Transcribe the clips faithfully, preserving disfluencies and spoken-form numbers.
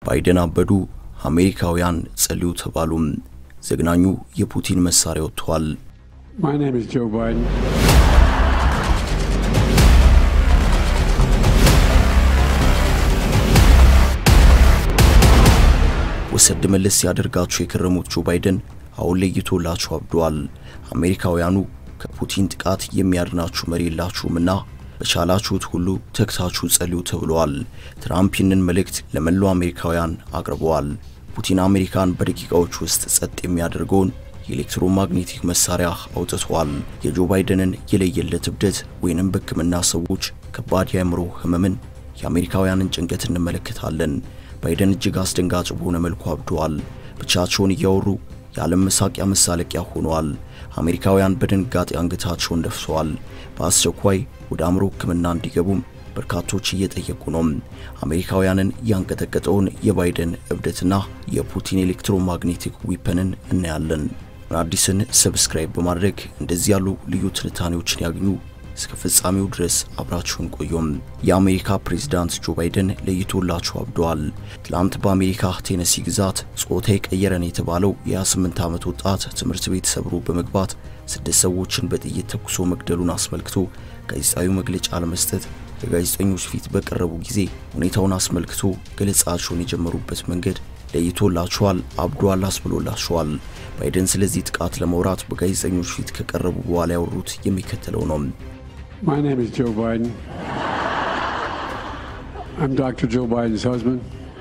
ባይደን አበዱ አሜሪካውያን ጸልዩ ተባሉ ዘግናኙ የፑቲን መሳሪያ ወጥቷል My name is Joe Biden ወሰድ መለስ ያደርጋቸው የከረሙት ጆ ባይደን አሁን ለይቶላቸው አብዷል አሜሪካውያኑ ከፑቲን ጥቃት የሚያድናችሁ መሪላችሁምና በቻላችሁት ሁሉ ተክታችሁ ጸልዩ ተብሏል ትራምፕ ይህንን መልእክት ለመላው አሜሪካውያን አቅርበዋል ፑቲን አሜሪካን በደቂቃዎች ውስጥ ጸጥ የሚያደርገውን የኤሌክትሮማግኔቲክ መሳሪያ አውጥቷል የጆ ባይደንን የለየለት እብደት ወይንም በሕክምና ሰዎች ከባድ የአእምሮ ህመምን የአሜሪካውያንን ጭንቀት እንመለከታለን ባይደን እጅግ አስደንጋጭ በሆነ መልኩ አብደዋል ብቻቸውን እያወሩ የዓለም መሳቂያ መሳለቂያ ሆነዋል አሜሪካውያን በድንጋጤ አንገታቸውን ደፍተዋል በአስቸኳይ ወደ አእምሮ ሕክምና እንዲገቡም በርካቶች እየጠየቁ ነው አሜሪካውያንን ያንቀጠቀጠውን የባይደን እብደትና የፑቲን ኤሌክትሮማግኔቲክ ዊፐንን እናያለን አዲስን ሰብስክራይብ በማድረግ እንደዚህ ያሉ ልዩ ትንታኔዎችን ያግኙ እስከ ፍጻሜው ድረስ አብራችሁን ቆዩም የአሜሪካ ፕሬዝዳንት ጆ ባይደን ለይቶላቸው አብደዋል ትላንት በአሜሪካ ቴነሲ ግዛት ጾታ የቀየረን የተባለው የ28 ዓመት ወጣት ትምህርት ቤት ሰብሮ በመግባት ስድስት ሰዎችን በጥይት ተኩሶ መግደሉን አስመልክቶ ጋዜጣዊ መግለጫ ለመስጠት ለጋዜጠኞች ፊት በቀረቡ ጊዜ ሁኔታውን አስመልክቶ ገለጻቸውን የጀመሩበት መንገድ ለይቶላቸዋል አብዷል አስብሎላቸዋል ባይደን ስለዚህ ጥቃት ለማውራት በጋዜጠኞች ፊት ከቀረቡ በኋላ ያወሩት የሚከተለው ነው My name is Joe Biden. I'm Doctor Joe Biden's husband.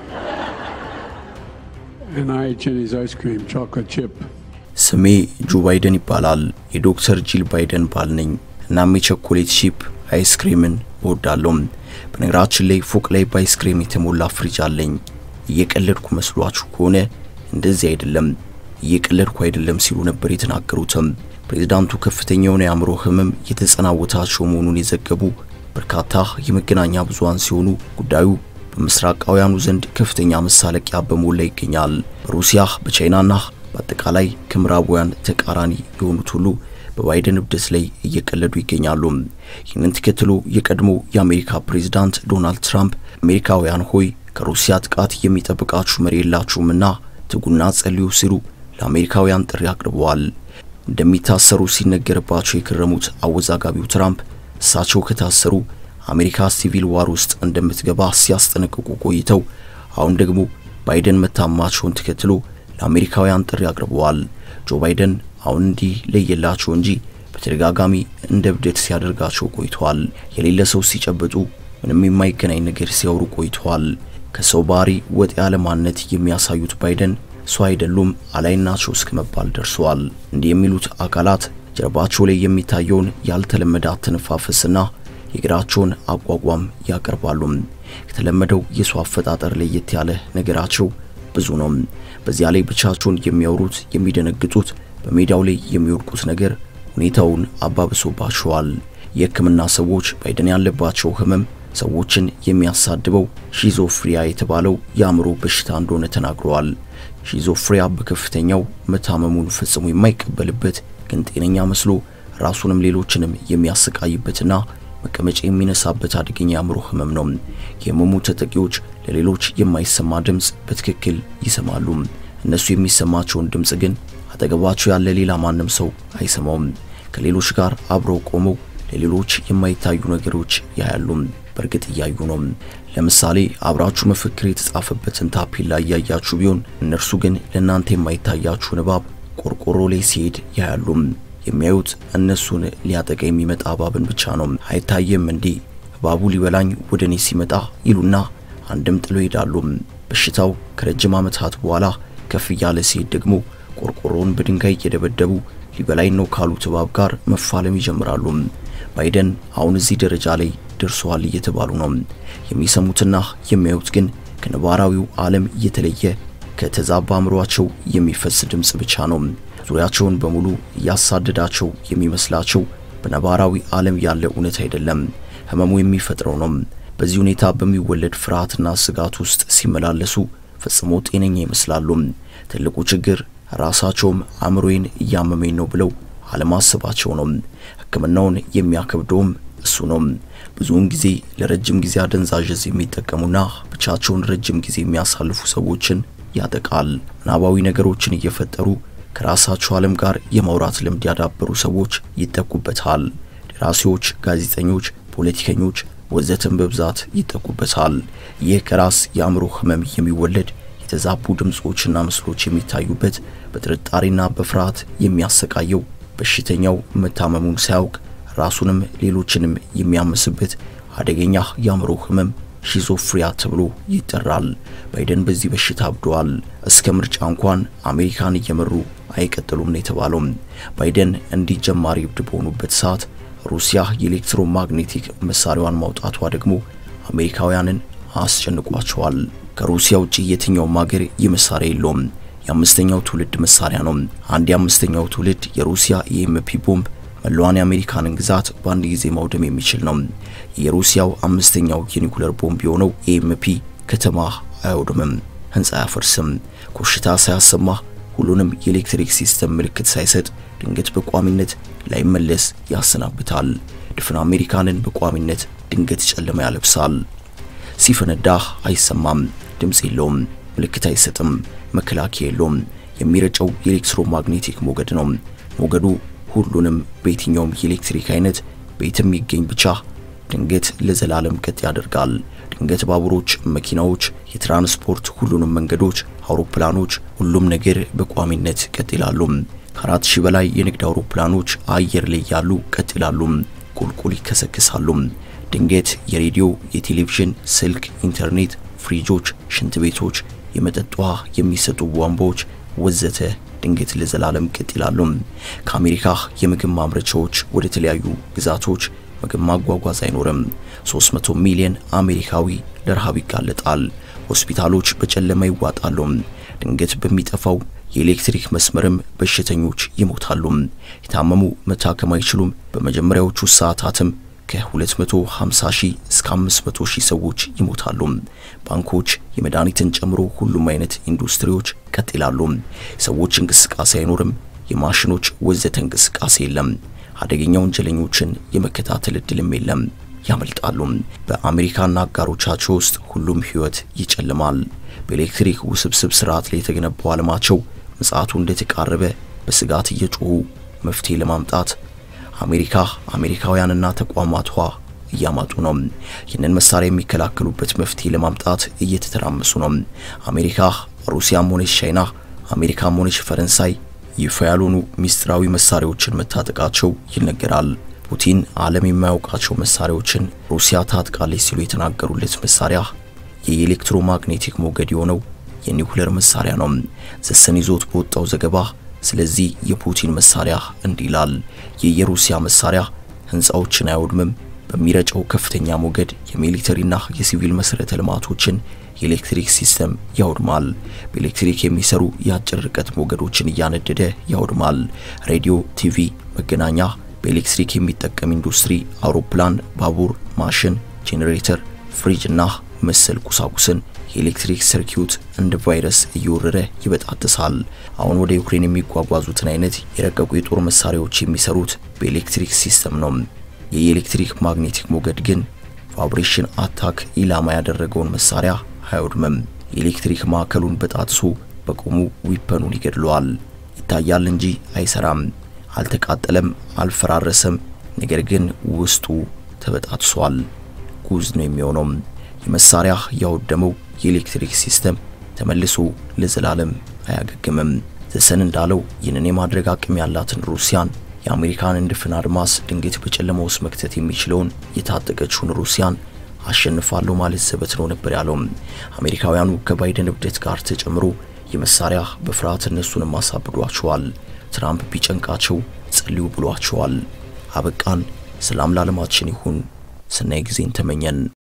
And I eat Jenny's ice cream, chocolate chip. ስሜ ጆ ባይደን ይባላል የዶክተር ጂል ባይደን ባል ነኝ እናም የቾኮሌት ቺፕ አይስክሪምን እወዳለሁ በነገራችን ላይ ፎቅ ላይ በአይስክሪም የተሞላ ፍሪጅ አለኝ እየቀለድኩ መስሏችሁ ከሆነ እንደዚህ አይደለም እየቀለድኩ አይደለም ሲሉ ነበር የተናገሩትም ፕሬዝዳንቱ ከፍተኛውን የአእምሮ ህመም የተጸናወታቸው መሆኑን የዘገቡ በርካታ የመገናኛ ብዙሃን ሲሆኑ ጉዳዩ በምስራቃውያኑ ዘንድ ከፍተኛ መሳለቂያ በመሆን ላይ ይገኛል በሩሲያ በቻይናና በአጠቃላይ ከምዕራባውያን ተቃራኒ የሆኑት ሁሉ በባይደን እብደት ላይ እየቀለዱ ይገኛሉ ይህንን ተከትሎ የቀድሞ የአሜሪካ ፕሬዝዳንት ዶናልድ ትራምፕ አሜሪካውያን ሆይ ከሩሲያ ጥቃት የሚጠብቃችሁ መሪ የላችሁምና ትጉና ጸልዩ ሲሉ ለአሜሪካውያን ጥሪ አቅርበዋል እንደሚታሰሩ ሲነገርባቸው የከረሙት አወዛጋቢው ትራምፕ እሳቸው ከታሰሩ አሜሪካ ሲቪል ዋር ውስጥ እንደምትገባ ሲያስጠነቅቁ ቆይተው አሁን ደግሞ ባይደን መታማቸውን ተከትሎ ለአሜሪካውያን ጥሪ አቅርበዋል ጆ ባይደን አሁን እንዲህ ለየላቸው እንጂ በተደጋጋሚ እንደ እብደት ሲያደርጋቸው ቆይተዋል የሌለ ሰው ሲጨብጡ ምንም የማይገናኝ ነገር ሲያወሩ ቆይተዋል ከሰው ባሪ ወጥ ያለ ማንነት የሚያሳዩት ባይደን ሰው አይደሉም አላይናቸው እስከመባል ደርሰዋል እንዲህ የሚሉት አካላት ጀርባቸው ላይ የሚታየውን ያልተለመደ አተነፋፈስና የግራቸውን አቋቋም ያቀርባሉ ከተለመደው የሰው አፈጣጠር ለየት ያለ ነገራቸው ብዙ ነው በዚያ ላይ ብቻቸውን የሚያወሩት የሚደነግጡት በሜዳው ላይ የሚወድቁት ነገር ሁኔታውን አባብሶባቸዋል የሕክምና ሰዎች ባይደን ያለባቸው ህመም ሰዎችን የሚያሳድበው ሺዞፍሪያ የተባለው የአእምሮ በሽታ እንደሆነ ተናግረዋል ሺዞፍሪያ በከፍተኛው መታመሙን ፈጽሞ የማይቀበልበት ግን ጤነኛ መስሎ ራሱንም ሌሎችንም የሚያሰቃይበትና መቀመጫ የሚነሳበት አደገኛ የአእምሮ ህመም ነው የህመሙ ተጠቂዎች ለሌሎች የማይሰማ ድምጽ በትክክል ይሰማሉ እነሱ የሚሰማቸውን ድምጽ ግን አጠገባቸው ያለ ሌላ ማንም ሰው አይሰማውም ከሌሎች ጋር አብረው ቆመው ለሌሎች የማይታዩ ነገሮች ያያሉ በርግጥ ያዩ ነው ለምሳሌ አብራችሁ መፈክር የተጻፈበትን ታፔላ ያያችሁ ቢሆን እነርሱ ግን ለናንተ የማይታያችሁ ንባብ ቆርቆሮ ላይ ሲሄድ ያያሉ የሚያዩት እነሱን ሊያጠቃ የሚመጣ ባብን ብቻ ነው አይታየም እንዴ ባቡ ሊበላኝ ወደኔ ሲመጣ ይሉና አንድም ጥሎ ይሄዳሉ በሽታው ከረጅም ዓመታት በኋላ ከፍ ያለ ሲሄድ ደግሞ ቆርቆሮን በድንጋይ እየደበደቡ ሊበላይ ነው ካሉት ባብ ጋር መፋለም ይጀምራሉ ባይደን አሁን እዚህ ደረጃ ላይ ደርሰዋል እየተባሉ ነው የሚሰሙትና የሚያዩት ግን ከነባራዊው ዓለም እየተለየ ከተዛባ አእምሮአቸው የሚፈስ ድምጽ ብቻ ነው ዙሪያቸውን በሙሉ ያሳደዳቸው የሚመስላቸው በነባራዊ ዓለም ያለ እውነት አይደለም ህመሙ የሚፈጥረው ነው በዚህ ሁኔታ በሚወለድ ፍርሃትና ስጋት ውስጥ ሲመላለሱ ፈጽሞ ጤነኛ ይመስላሉ ትልቁ ችግር ራሳቸውም አእምሮዬን ያመመኝ ነው ብለው አለማሰባቸው ነው ሕክምናውን የሚያከብደውም እሱ ነው ብዙውን ጊዜ ለረጅም ጊዜ አደንዛዥ እጽ የሚጠቀሙና ብቻቸውን ረጅም ጊዜ የሚያሳልፉ ሰዎችን ያጠቃል። ምናባዊ ነገሮችን እየፈጠሩ ከራሳቸው ዓለም ጋር የማውራት ልምድ ያዳበሩ ሰዎች ይጠቁበታል። ደራሲዎች፣ ጋዜጠኞች፣ ፖለቲከኞች ወዘተን በብዛት ይጠቁበታል። ይህ ከራስ የአእምሮ ህመም የሚወለድ የተዛቡ ድምጾችና ምስሎች የሚታዩበት በጥርጣሬና በፍርሃት የሚያሰቃየው በሽተኛው መታመሙን ሳያውቅ ራሱንም ሌሎችንም የሚያመስበት አደገኛ የአእምሮ ህመም ሺዞፍሪያ ተብሎ ይጠራል። ባይደን በዚህ በሽታ አብደዋል። እስከ ምርጫ እንኳን አሜሪካን እየመሩ አይቀጥሉም ነው የተባለው። ባይደን እንዲጀማሪ እብድ በሆኑበት ሰዓት ሩሲያ የኤሌክትሮማግኔቲክ መሳሪያዋን ማውጣቷ ደግሞ አሜሪካውያንን አስጨንቋቸዋል። ከሩሲያ ውጪ የትኛውም ሀገር የመሳሪያ የለውም። የአምስተኛው ትውልድ መሳሪያ ነው። አንድ የአምስተኛው ትውልድ የሩሲያ ኢኤምፒ ቦምብ መላዋን የአሜሪካንን ግዛት በአንድ ጊዜ ማውደም የሚችል ነው። የሩሲያው አምስተኛው የኒኩለር ቦምብ የሆነው ኢኤምፒ ከተማ አያወድምም፣ ህንጻ ያፈርስም፣ ኮሽታ ሳያሰማ ሁሉንም የኤሌክትሪክ ሲስተም ምልክት ሳይሰጥ ድንገት በቋሚነት ላይመለስ ያሰናብታል። ድፍን አሜሪካንን በቋሚነት ድንገት ጨለማ ያለብሳል። ሲፈነዳ አይሰማም፣ ድምጽ የለውም፣ ምልክት አይሰጥም፣ መከላከያ የለውም። የሚረጨው የኤሌክትሮማግኔቲክ ሞገድ ነው። ሞገዱ ሁሉንም በየትኛውም የኤሌክትሪክ አይነት ቤትም ይገኝ ብቻ ድንገት ለዘላለም ቀጥ ያደርጋል። ድንገት ባቡሮች፣ መኪናዎች፣ የትራንስፖርት ሁሉንም መንገዶች፣ አውሮፕላኖች፣ ሁሉም ነገር በቋሚነት ቀጥ ይላሉ። ከአራት ሺህ በላይ የንግድ አውሮፕላኖች አየር ላይ ያሉ ቀጥ ይላሉ፣ ቁልቁል ይከሰከሳሉ። ድንገት የሬዲዮ፣ የቴሌቪዥን፣ ስልክ፣ ኢንተርኔት፣ ፍሪጆች፣ ሽንት ቤቶች፣ የመጠጥ ውሃ የሚሰጡ ቧንቧዎች ወዘተ ድንገት ለዘላለም ቀጥ ይላሉ። ከአሜሪካ የምግብ ማምረቻዎች ወደ ተለያዩ ግዛቶች ምግብ ማጓጓዝ አይኖርም። ሶስት መቶ ሚሊዮን አሜሪካዊ ለረሃብ ይጋለጣል። ሆስፒታሎች በጨለማ ይዋጣሉ። ድንገት በሚጠፋው የኤሌክትሪክ መስመርም በሽተኞች ይሞታሉ። የታመሙ መታከም አይችሉም። በመጀመሪያዎቹ ሰዓታትም ከ250 ሺህ እስከ አምስት መቶ ሺህ ሰዎች ይሞታሉ። ባንኮች የመድኃኒትን ጨምሮ ሁሉም አይነት ኢንዱስትሪዎች ቀጥ ይላሉ። ሰዎች እንቅስቃሴ አይኖርም። የማሽኖች ወዘተ እንቅስቃሴ የለም። አደገኛ ወንጀለኞችን የመከታተል እድልም የለም፣ ያመልጣሉ። በአሜሪካና አጋሮቻቸው ውስጥ ሁሉም ህይወት ይጨልማል። በኤሌክትሪክ ውስብስብ ስርዓት ላይ የተገነባው ዓለማቸው ምጽአቱ እንደተቃረበ በስጋት እየጮሁ መፍትሄ ለማምጣት አሜሪካ አሜሪካውያንና ተቋማቷ እያማጡ ነው። ይህንን መሳሪያ የሚከላከሉበት መፍትሄ ለማምጣት እየተተራመሱ ነው። አሜሪካ፣ ሩሲያም ሆነች ቻይና፣ አሜሪካም ሆነች ፈረንሳይ ይፋ ያልሆኑ ሚስጥራዊ መሳሪያዎችን መታጠቃቸው ይነገራል። ፑቲን ዓለም የማያውቃቸው መሳሪያዎችን ሩሲያ ታጥቃለች ሲሉ የተናገሩለት መሳሪያ የኤሌክትሮማግኔቲክ ሞገድ የሆነው የኒኩለር መሳሪያ ነው። ዘሰን ይዞት በወጣው ዘገባ ስለዚህ የፑቲን መሳሪያ እንዲላል። የሩሲያ መሳሪያ ህንጻዎችን አይወድምም። በሚረጨው ከፍተኛ ሞገድ የሚሊተሪና የሲቪል መሰረተ ልማቶችን የኤሌክትሪክ ሲስተም ያወድማል። በኤሌክትሪክ የሚሰሩ የአጭር ርቀት ሞገዶችን እያነደደ ያወድማል። ሬዲዮ፣ ቲቪ፣ መገናኛ፣ በኤሌክትሪክ የሚጠቀም ኢንዱስትሪ፣ አውሮፕላን፣ ባቡር፣ ማሽን፣ ጄኔሬተር፣ ፍሪጅና መሰል ቁሳቁስን የኤሌክትሪክ ሰርኪዩት እንደ ቫይረስ እየወረረ ይበጣጥሳል። አሁን ወደ ዩክሬን የሚጓጓዙትን አይነት የረቀቁ የጦር መሳሪያዎች የሚሰሩት በኤሌክትሪክ ሲስተም ነው። የኤሌክትሪክ ማግኔቲክ ሞገድ ግን ቫይብሬሽን አታክ ኢላማ ያደረገውን መሳሪያ አይወድምም። የኤሌክትሪክ ማዕከሉን በጣጥሶ በቆሙ ዊፐኑን ይገድለዋል። ይታያል እንጂ አይሰራም። አልተቃጠለም፣ አልፈራረሰም። ነገር ግን ውስጡ ተበጣጥሷል። ጉዝ ነው የሚሆነው። የመሳሪያ ያወደመው የኤሌክትሪክ ሲስተም ተመልሶ ለዘላለም አያገግምም። ዘሰን እንዳለው ይህንን የማድረግ አቅም ያላትን ሩሲያን የአሜሪካን እንድፍን አድማስ ድንገት በጨለማ ውስጥ መክተት የሚችለውን የታጠቀችውን ሩሲያን አሸንፋለሁ ማለት ዘበት ነው ነበር ያለው። አሜሪካውያኑ ከባይደን እብደት ጋር ተጨምሮ የመሳሪያ በፍርሃት እነሱንም አሳብዷቸዋል። ትራምፕ ቢጨንቃቸው ጸልዩ ብሏቸዋል። አበቃን። ሰላም ለዓለማችን ይሁን። ሰናይ ጊዜን ተመኘን።